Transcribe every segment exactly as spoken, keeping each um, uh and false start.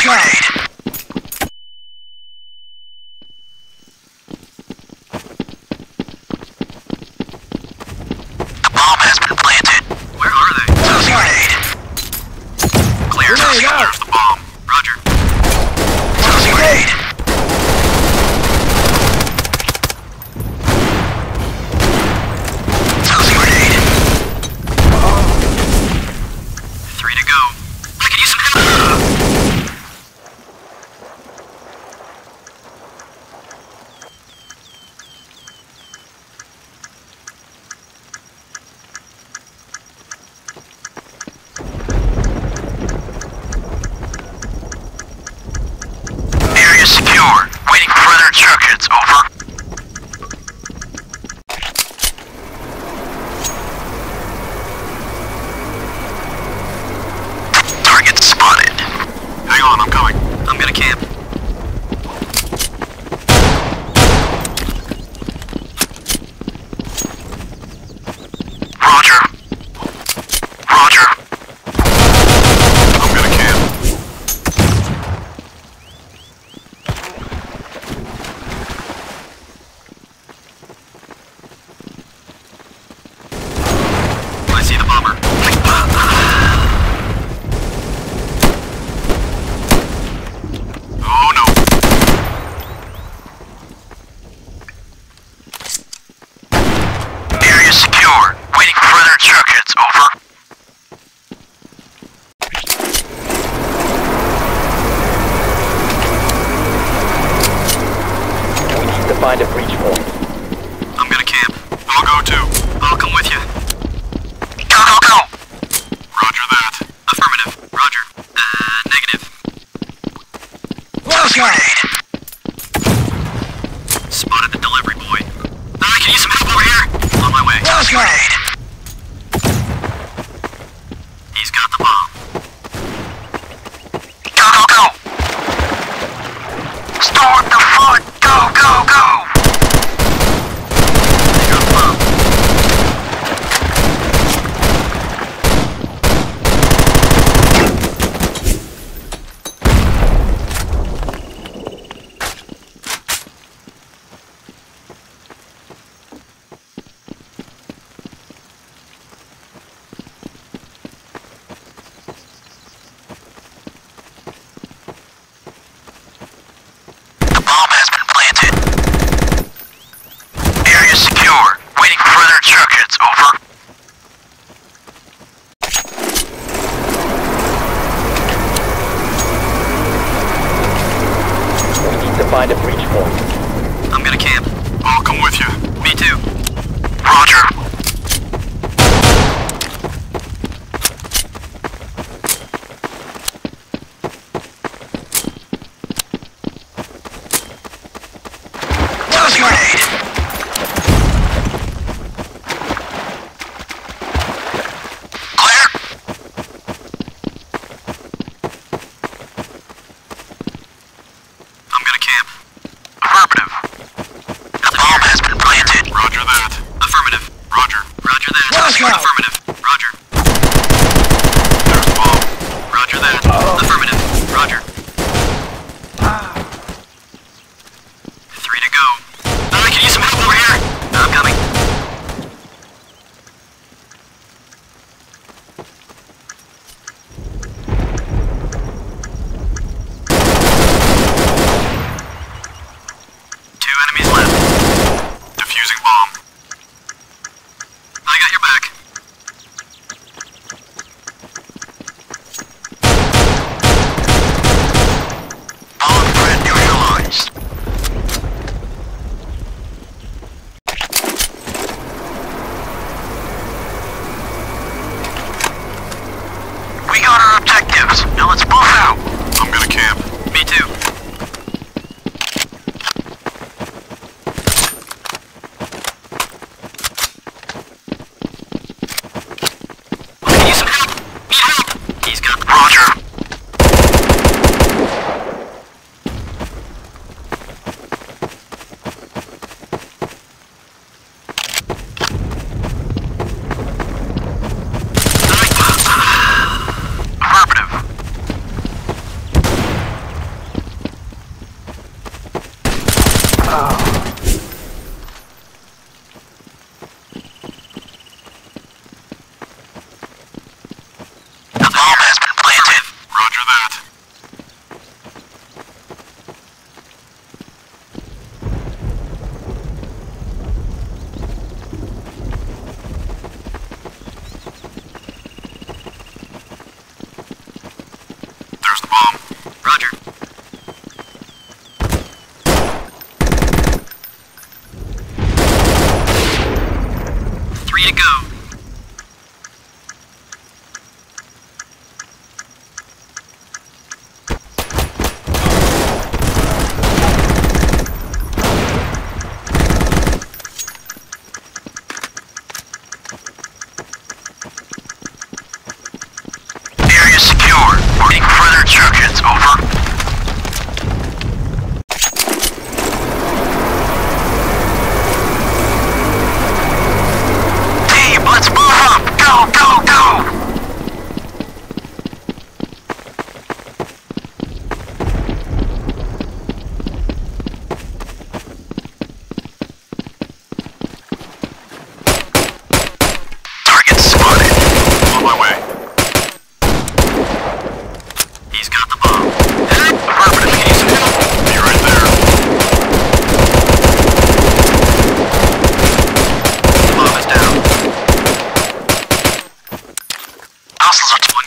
grenade! The bomb has been planted. Where are they? Tossing grenade! Clear. Tossing out. There's the bomb. Roger. Tossing grenade! Tossing grenade! Three to go. I can use some help! Area secure. Waiting for further instructions. Over. Target spotted. Hang on, I'm coming. I'm gonna camp. Roger. Roger. I'm gonna camp. I see the bomber. Oh no. Area secure. Waiting for further instructions. Over. We need to find a breach point. I'm gonna camp. I'll go too. I'll come with you. Go, go, go! Roger that. Affirmative. Roger. Uh, negative. Tossing grenade! Spotted the delivery boy. I can use some help over here. On my way. Tossing grenade! He's got the bomb. Go, go, go! Start the front! Go, go, go! They got the bomb. The bomb has been planted. Area secure. Waiting for further instructions. Over. We need to find a breach point. I'm gonna camp. I'll come with you. Me too. Roger. Tossing grenade! Clear! I'm gonna camp. Affirmative. The bomb has been planted. Roger that. Affirmative. Roger. Roger that. Let's go. Affirmative. Roger. There's the bomb. Roger that. Affirmative. Roger. Three to go. I can use some help over here. I'm coming. Two enemies left. Defusing bomb. I got your back. Bomb threat neutralized. We got our objectives. Now let's move out. I'm gonna camp. Me too. I can use some help. Need help. He's got the Roger. Affirmative.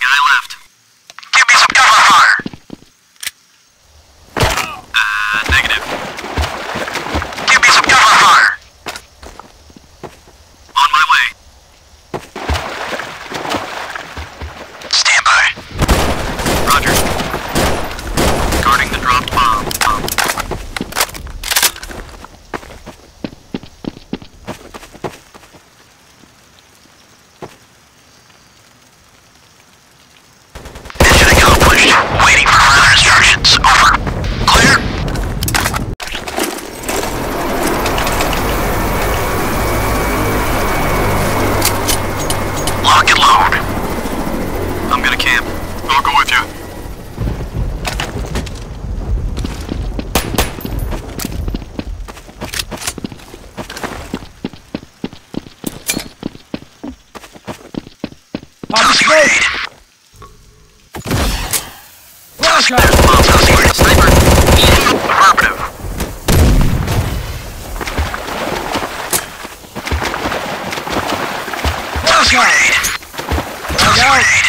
I left. Give me some cover fire! Uh, negative. Give me some cover fire! On my way. Stand by. Roger. Guarding the dropped bomb. bomb. Mission accomplished. Waiting for further instructions. Over. Clear? Lock and load. I'm gonna camp. I'll go with you. Pop smoke! Flash out! Sniper. Affirmative. Flash out! Frag out!